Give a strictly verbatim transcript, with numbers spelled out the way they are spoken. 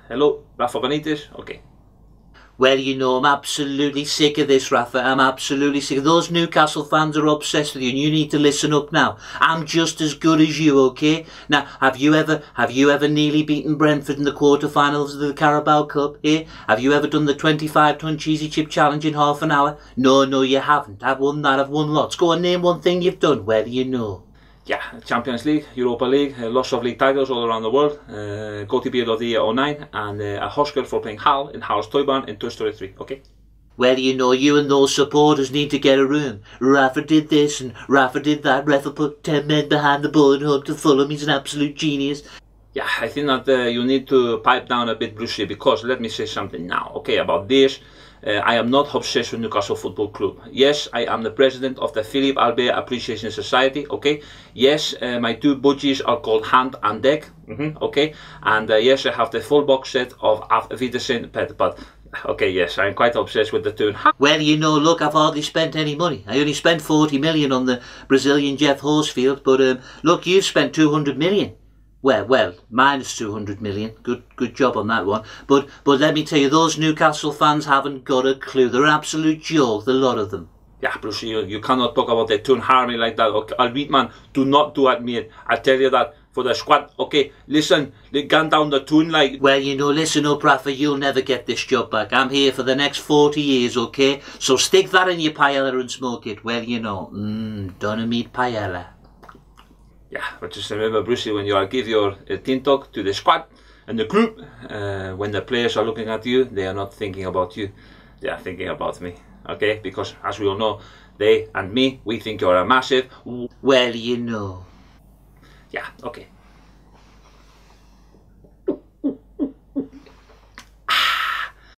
Hello, Rafa Benitez. Okay. Well, you know, I'm absolutely sick of this, Rafa. I'm absolutely sick. Those Newcastle fans are obsessed with you, and you need to listen up now. I'm just as good as you, okay? Now, have you ever, have you ever nearly beaten Brentford in the quarterfinals of the Carabao Cup? Eh? Have you ever done the twenty-five ton cheesy chip challenge in half an hour? No, no, you haven't. I've won that. I've won lots. Go on, name one thing you've done. Where do you know? Yeah, Champions League, Europa League, uh, lots of league titles all around the world, uh, Goalie Beard of the Year oh nine, and uh, a Oscar for playing Hal in Hal's Toy Barn in Toy Story three, okay? Well, you know, you and those supporters need to get a room. Rafa did this and Rafa did that. Rafa put ten men behind the ball and home to Fulham. He's an absolute genius. Yeah, I think that uh, you need to pipe down a bit, Brucey, because let me say something now, okay, about this. Uh, I am not obsessed with Newcastle Football Club. Yes, I am the president of the Philip Albert Appreciation Society, okay? Yes, uh, my two budgies are called Hand and Deck, mm-hmm, okay? And uh, yes, I have the full box set of Auf Wiedersehen Pet, but okay, yes, I'm quite obsessed with the tune. Well, you know, look, I've hardly spent any money. I only spent forty million on the Brazilian Jeff Horsfield, but um, look, you've spent two hundred million. Well, well, minus two hundred million. Good good job on that one. But but let me tell you, those Newcastle fans haven't got a clue. They're an absolute joke, the lot of them. Yeah, Bruce, you, you cannot talk about the tune harmony like that. Okay, Albeit, man, do not do it, mate. I tell you that for the squad. Okay, listen, they gone down the tune like... Well, you know, listen up, Rafa, you'll never get this job back. I'm here for the next forty years, okay? So stick that in your paella and smoke it. Well, you know, mmm, doner meat paella. Yeah, but just remember, Brucey, when you are give your uh, team talk to the squad and the group, uh, when the players are looking at you, they are not thinking about you, they are thinking about me, okay? Because, as we all know, they and me, we think you're a massive... Well, you know. Yeah, okay.